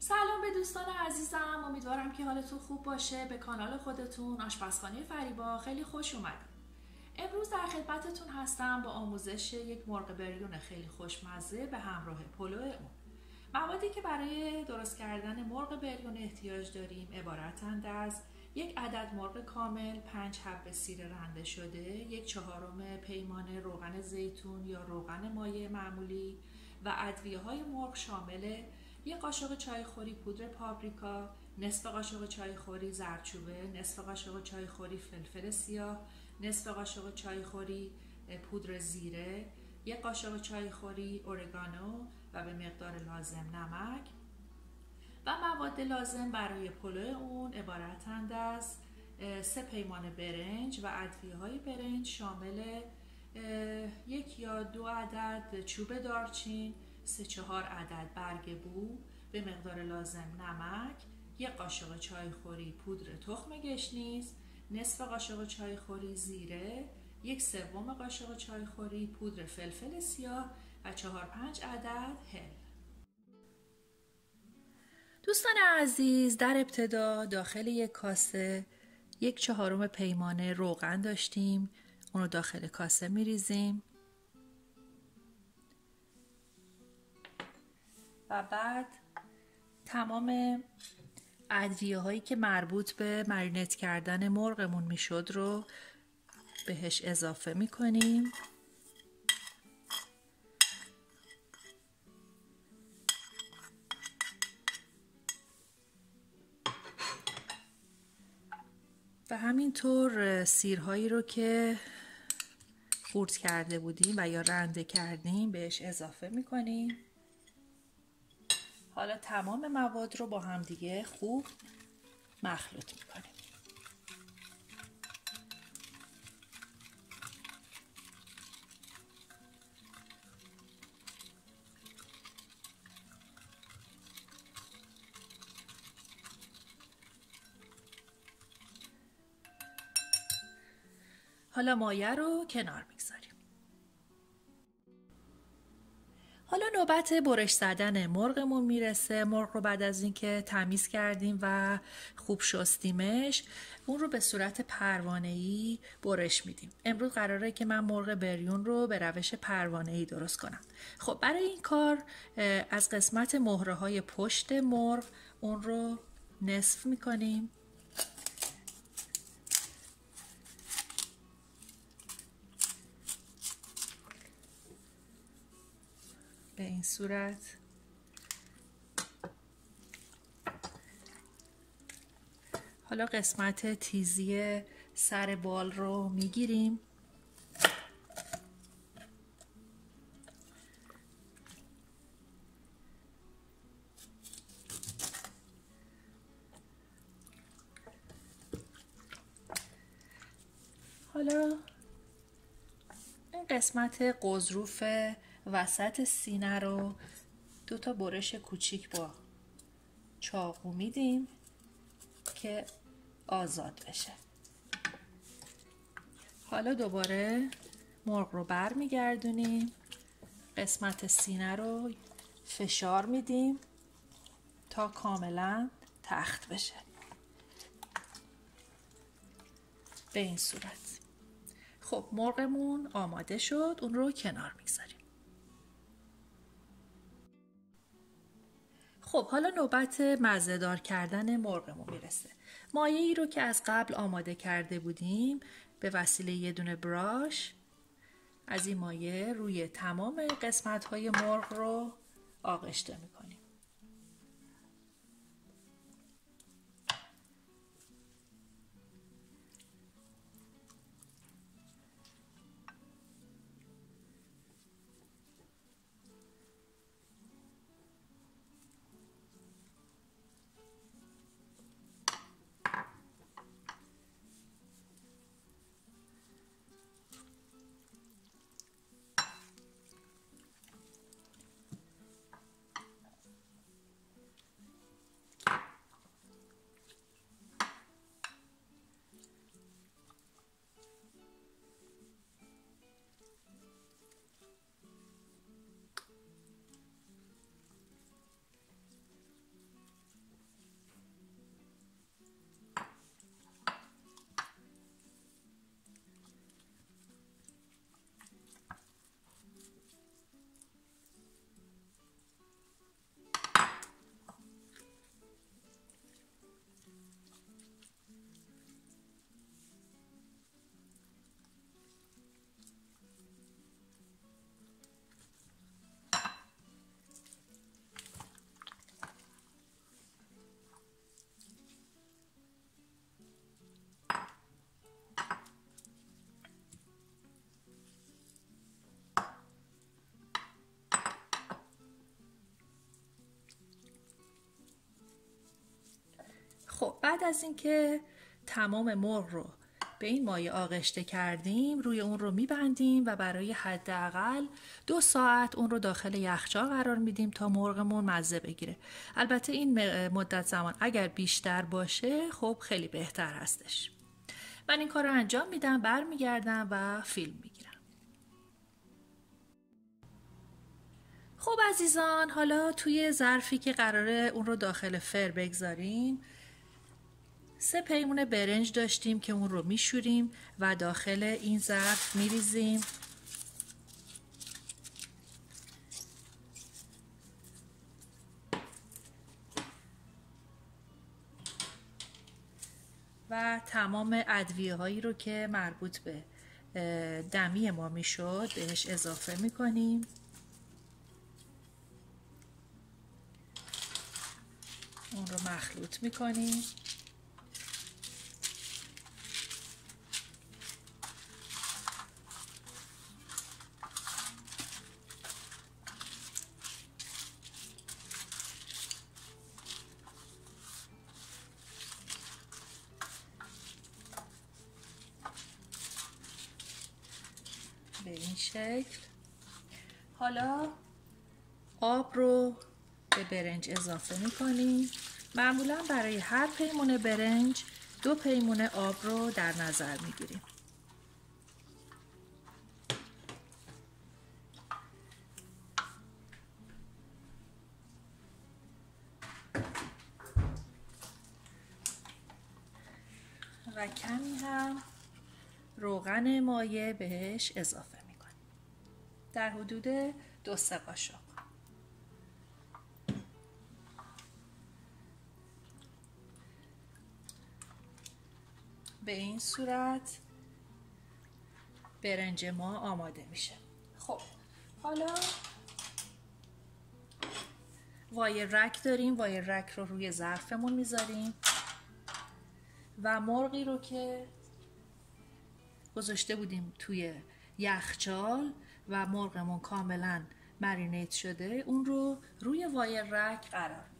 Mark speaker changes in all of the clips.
Speaker 1: سلام به دوستان عزیزم، امیدوارم که حالتون خوب باشه. به کانال خودتون آشپزخانه فریبا خیلی خوش اومدید. امروز در خدمتتون هستم با آموزش یک مرغ بریون خیلی خوشمزه به همراه پلو اون. موادی که برای درست کردن مرغ بریون احتیاج داریم عبارتند از یک عدد مرغ کامل، 5 حب سیر رنده شده، 1/4 پیمانه روغن زیتون یا روغن مایع معمولی و ادویه‌های مرغ شامل 1 قاشق چایخوری پودر پاپریکا، نصف قاشق چایخوری زردچوبه، نصف قاشق چایخوری فلفل سیاه، نصف قاشق چایخوری پودر زیره، 1 قاشق چایخوری اورگانو و به مقدار لازم نمک. و مواد لازم برای پلو اون عبارتند از 3 پیمانه برنج و ادویه‌های برنج شامل 1 یا 2 عدد چوب دارچین، 3-4 عدد برگ بو، به مقدار لازم نمک، 1 قاشق چایخوری پودر تخم گشنیز، نصف قاشق چایخوری زیره، 1/3 قاشق چایخوری پودر فلفل سیاه و 4-5 عدد هل. دوستان عزیز، در ابتدا داخل یک کاسه 1/4 پیمانه روغن داشتیم، اون رو داخل کاسه میریزیم و بعد تمام ادویه هایی که مربوط به مرینت کردن مرغمون میشد رو بهش اضافه میکنیم. و همینطور سیرهایی رو که خورد کرده بودیم و یا رنده کردیم بهش اضافه میکنیم. حالا تمام مواد رو با هم دیگه خوب مخلوط میکنیم. حالا مایه رو کنار میگذاریم. حالا نوبت برش زدن مرغمون میرسه. مرغ رو بعد از اینکه تمیز کردیم و خوب شستیمش، اون رو به صورت پروانه‌ای برش میدیم. امروز قراره که من مرغ بریون رو به روش پروانه‌ای درست کنم. خب برای این کار از قسمت مهره‌های پشت مرغ اون رو نصف میکنیم. به این صورت. حالا قسمت تیزی سر بال رو میگیریم. حالا این قسمت قضروف وسط سینه رو 2 تا برش کوچیک با چاقو میدیم که آزاد بشه. حالا دوباره مرغ رو بر میگردونیم، قسمت سینه رو فشار میدیم تا کاملا تخت بشه. به این صورت. خب مرغمون آماده شد، اون رو کنار میگذاریم. خب حالا نوبت مزه‌دار کردن مرغمون میرسه. مایعی رو که از قبل آماده کرده بودیم به وسیله یه دونه براش از این مایع روی تمام قسمت‌های مرغ رو آغشته میکنیم. بعد از اینکه تمام مرغ رو به این مایه آغشته کردیم، روی اون رو میبندیم و برای حداقل 2 ساعت اون رو داخل یخچال قرار میدیم تا مرغمون مزه بگیره. البته این مدت زمان اگر بیشتر باشه خب خیلی بهتر هستش. من این کار رو انجام میدم، برمیگردم و فیلم میگیرم. خب عزیزان، حالا توی ظرفی که قراره اون رو داخل فر بگذاریم 3 پیمونه برنج داشتیم که اون رو میشوریم و داخل این ظرف میریزیم. و تمام ادویه هایی رو که مربوط به دمی ما میشد بهش اضافه میکنیم. اون رو مخلوط میکنیم. به این شکل. حالا آب رو به برنج اضافه میکنیم. معمولا برای هر پیمونه برنج 2 پیمونه آب رو در نظر میگیریم. و کمی هم روغن مایع بهش اضافه میکنیم در حدود 2-3 قاشق. به این صورت برنج ما آماده میشه. خب حالا وایر رک داریم. وایر رک رو روی ظرفمون میذاریم و مرغی رو که گذاشته بودیم توی یخچال و مرغمون کاملا مرینیت شده اون رو روی وایر رک قرار میدیم.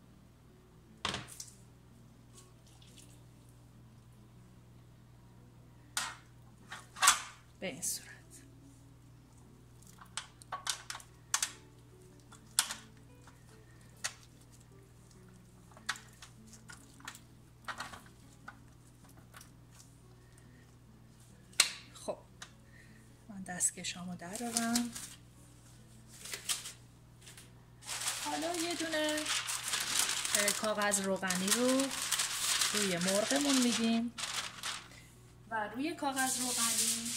Speaker 1: به این صورت. خب من دستکشامو درارم. حالا یه دونه کاغذ روغنی رو روی مرغمون میدیم و روی کاغذ روغنی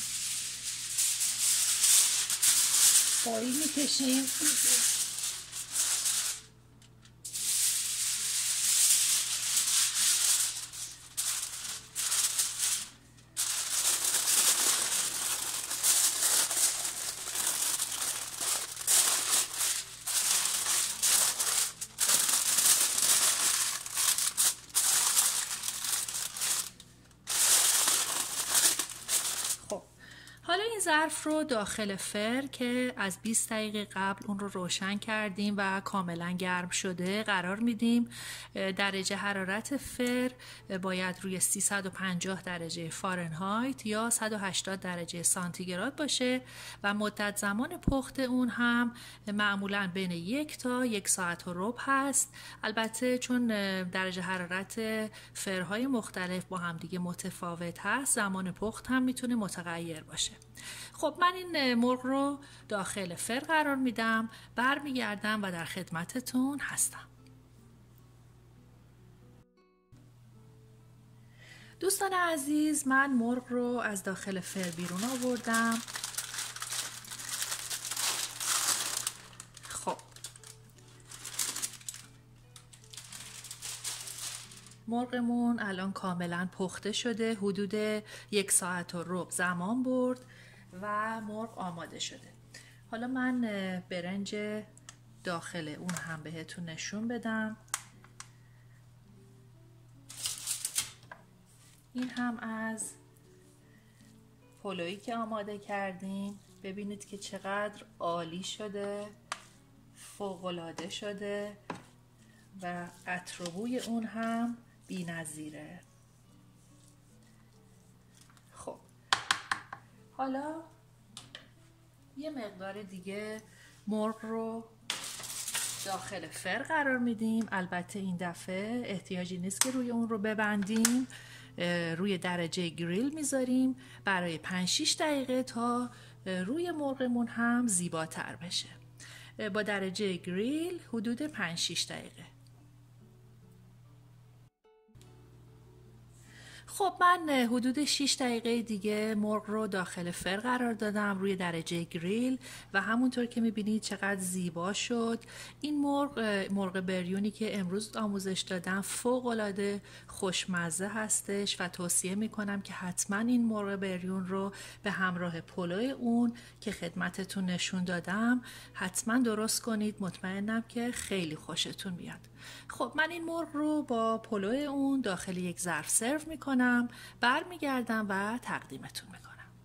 Speaker 1: فویل میکشیم حالا این ظرف رو داخل فر که از 20 دقیقه قبل اون رو روشن کردیم و کاملا گرم شده قرار میدیم. درجه حرارت فر باید روی 350 درجه فارنهایت یا 180 درجه سانتیگراد باشه و مدت زمان پخت اون هم معمولا بین 1 تا 1 ساعت و ربع هست. البته چون درجه حرارت فرهای مختلف با همدیگه متفاوت هست زمان پخت هم میتونه متغیر باشه. خب من این مرغ رو داخل فر قرار میدم، برمیگردم و در خدمتتون هستم. دوستان عزیز، من مرغ رو از داخل فر بیرون آوردم. خب مرغمون الان کاملا پخته شده، حدود 1 ساعت و ربع زمان برد و مرغ آماده شده. حالا من برنج داخل اون هم بهتون نشون بدم. این هم از پلویی که آماده کردیم. ببینید که چقدر عالی شده، فوق‌العاده شده و عطر و بوی اون هم بی‌نظیره. خب حالا یه مقدار دیگه مرغ رو داخل فر قرار میدیم. البته این دفعه احتیاجی نیست که روی اون رو ببندیم، روی درجه گریل میذاریم برای 5-6 دقیقه تا روی مرغمون هم زیباتر بشه. با درجه گریل حدود 5-6 دقیقه. خب من حدود 6 دقیقه دیگه مرغ رو داخل فر قرار دادم روی درجه گریل و همونطور که میبینید چقدر زیبا شد. این مرغ بریونی که امروز آموزش دادم فوق‌العاده خوشمزه هستش و توصیه میکنم که حتما این مرغ بریون رو به همراه پلو اون که خدمتتون نشون دادم حتما درست کنید. مطمئنم که خیلی خوشتون بیاد. خب من این مرغ رو با پلو اون داخل یک ظرف سرو میکنم، برمیگردم و تقدیمتون میکنم.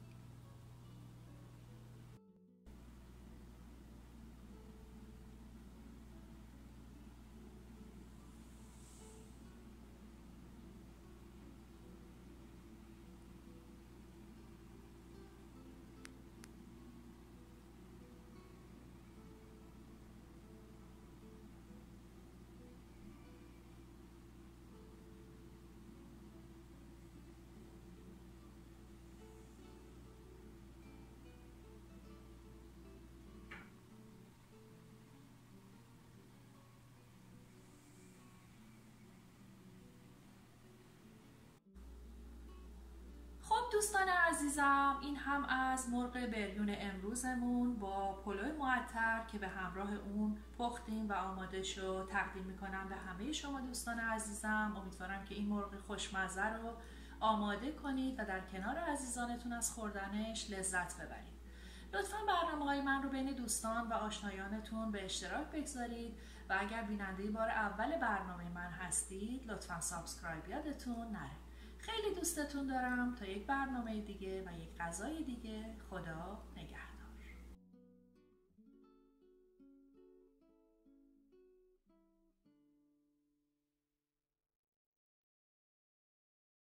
Speaker 1: دوستان عزیزم، این هم از مرغ بریون امروزمون با پلو معطر که به همراه اون پختیم و آماده شد تقدیم میکنم به همه شما دوستان عزیزم. امیدوارم که این مرغ خوشمزه رو آماده کنید و در کنار عزیزانتون از خوردنش لذت ببرید. لطفاً برنامه‌های من رو بین دوستان و آشنایانتون به اشتراک بگذارید و اگر بیننده بار اول برنامه من هستید لطفاً سابسکرایب یادتون نره. خیلی دوستتون دارم. تا یک برنامه دیگه و یک غذای دیگه، خدا نگهدار.